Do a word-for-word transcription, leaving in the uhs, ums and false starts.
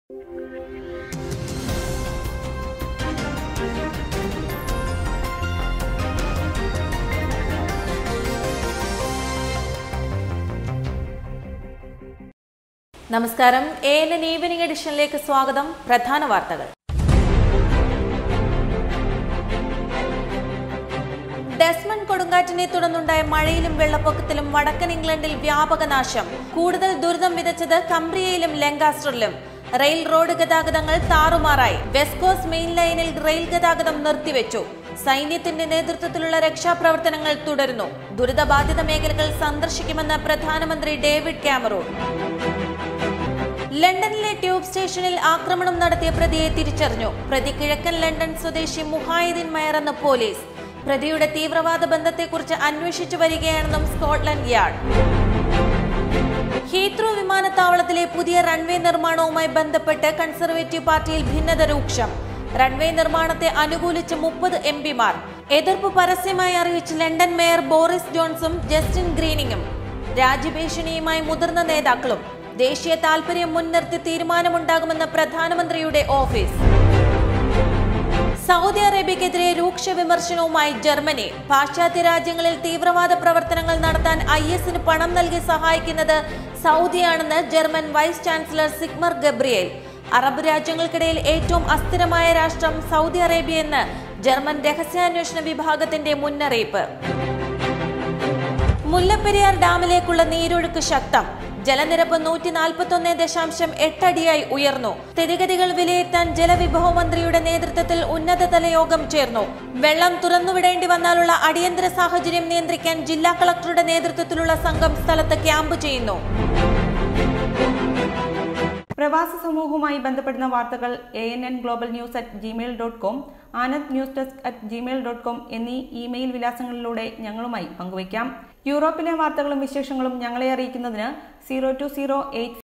നമസ്കാരം. A N N evening എഡിഷനിലേക്ക് സ്വാഗതം. പ്രധാന വാർത്തകൾ. ഡെസ്മണ്ട് കൊടുങ്കാറ്റിനെ തുടർന്നുണ്ടായ മഴയിലും വെള്ളപ്പൊക്കത്തിലും വടക്കൻ ഇംഗ്ലണ്ടിൽ വ്യാപക നാശം. കൂടുതൽ ദുരിതം വിതച്ചത് കംബ്രിയയിലും ലങ്കാസ്റ്ററിലും. റെയിൽ റോഡ് ഗതാഗതങ്ങൾ താറുമാറായി. വെസ്റ്റ് കോസ്റ്റ് മെയിൻ ലൈനിൽ റെയിൽ ഗതാഗതം നിർത്തിവെച്ചു. സൈന്യത്തിന്റെ നേതൃത്വത്തിലുള്ള രക്ഷാപ്രവർത്തനങ്ങൾ തുടരുന്നു. ദുരിതബാധിത മേഖലകൾ സന്ദർശിക്കുമെന്ന് പ്രധാനമന്ത്രി ഡേവിഡ് കാമറൂൺ. ലണ്ടനിലെ ട്യൂബ് സ്റ്റേഷനിൽ ആക്രമണം നടത്തിയ പ്രതിയെ തിരിച്ചറിഞ്ഞു. പ്രതി കിഴക്കൻ ലണ്ടൻ സ്വദേശി മുഹായിദ്ദീൻ മേയറെന്ന് പോലീസ്. പ്രതിയുടെ തീവ്രവാദ ബന്ധത്തെക്കുറിച്ച് അന്വേഷിച്ചു വരികയാണെന്നും സ്കോട്ട്ലൻഡ് യാർഡ്. ഹീത്രൂ വിമാനത്താവളത്തിലെ പുതിയ റൺവേ നിർമ്മാണവുമായി ബന്ധപ്പെട്ട് കൺസർവേറ്റീവ് പാർട്ടിയിൽ ഭിന്നത രൂക്ഷം. റൺവേ നിർമ്മാണത്തെ അനുകൂലിച്ച് മുപ്പത് എം പിമാർ. എതിർപ്പ് പരസ്യമായി അറിയിച്ച് ലണ്ടൻ മേയർ ബോറിസ് ജോൺസും ജസ്റ്റിൻ ഗ്രീനിങ്ങും. രാജ്യഭീഷണിയുമായി മുതിർന്ന നേതാക്കളും. ദേശീയ താൽപര്യം മുൻനിർത്തി തീരുമാനമുണ്ടാകുമെന്ന് പ്രധാനമന്ത്രിയുടെ ഓഫീസ്. സൗദി അറേബ്യക്കെതിരെ രൂക്ഷ വിമർശനവുമായി ജർമ്മനി. പാശ്ചാത്യ രാജ്യങ്ങളിൽ തീവ്രവാദ പ്രവർത്തനങ്ങൾ നടത്താൻ ഐ എസിന് പണം നൽകി സഹായിക്കുന്നത് സൗദിയാണെന്ന് German vice chancellor Sigmar Gabriel. Arab രാജ്യങ്ങൾക്കിടയിൽ ഏറ്റവും അസ്ഥിരമായ രാഷ്ട്രം സൗദി അറേബ്യയെന്ന് ജർമ്മൻ രഹസ്യാന്വേഷണ വിഭാഗത്തിന്റെ മുന്നറിയിപ്പ്. മുല്ലപ്പെരിയാർ ഡാമിലേക്കുള്ള നീരൊഴുക്ക് ശക്തം. ജലനിരപ്പ് നൂറ്റി നാൽപ്പത്തി ഒന്ന് ദശാംശം എട്ട് അടിയായി ഉയർന്നു. സ്ഥിതിഗതികൾ വിലയിരുത്താൻ ജലവിഭവ മന്ത്രിയുടെ നേതൃത്വത്തിൽ ഉന്നതതല യോഗം ചേർന്നു. വെള്ളം തുറന്നുവിടേണ്ടി വന്നാലുള്ള അടിയന്തര സാഹചര്യം നിയന്ത്രിക്കാൻ ജില്ലാ കളക്ടറുടെ നേതൃത്വത്തിലുള്ള സംഘം സ്ഥലത്ത് ക്യാമ്പ് ചെയ്യുന്നു. പ്രവാസ സമൂഹവുമായി ബന്ധപ്പെടുന്ന വാർത്തകൾ A N N global news at Gmail dot com, Anand news desk at Gmail dot com എന്നീ ഇമെയിൽ വിലാസങ്ങളിലൂടെ ഞങ്ങളുമായി പങ്കുവയ്ക്കാം. യൂറോപ്പിലെ വാർത്തകളും വിശേഷങ്ങളും ഞങ്ങളെ അറിയിക്കുന്നതിന് സീറോ ടു സീറോ എയ്റ്റ്